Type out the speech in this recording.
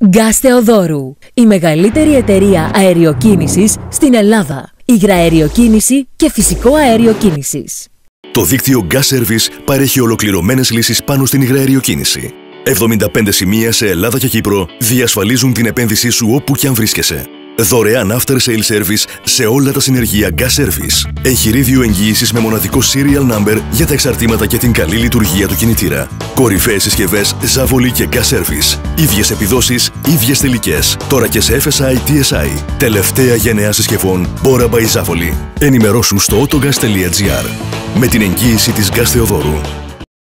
Gas Θεοδόρου, η μεγαλύτερη εταιρεία αεροκίνησης στην Ελλάδα. Υγραεριοκίνηση και φυσικό αέριο κίνησης. Το δίκτυο Gas Service παρέχει ολοκληρωμένες λύσεις πάνω στην υγραεριοκίνηση. 75 σημεία σε Ελλάδα και Κύπρο διασφαλίζουν την επένδυσή σου όπου και αν βρίσκεσαι. Δωρεάν after sale service σε όλα τα συνεργεία Gas Service. Εγχειρίδιο εγγύησης με μοναδικό serial number για τα εξαρτήματα και την καλή λειτουργία του κινητήρα. Κορυφαίες συσκευές Zavoli και Gas Service. Ίδιες επιδόσεις, ίδιες τελικές. Τώρα και σε FSI TSI. Τελευταία γενεά συσκευών Bora by Zavoli. Ενημερώσου στο autogas.gr. Με την εγγύηση της Gas Θεοδόρου.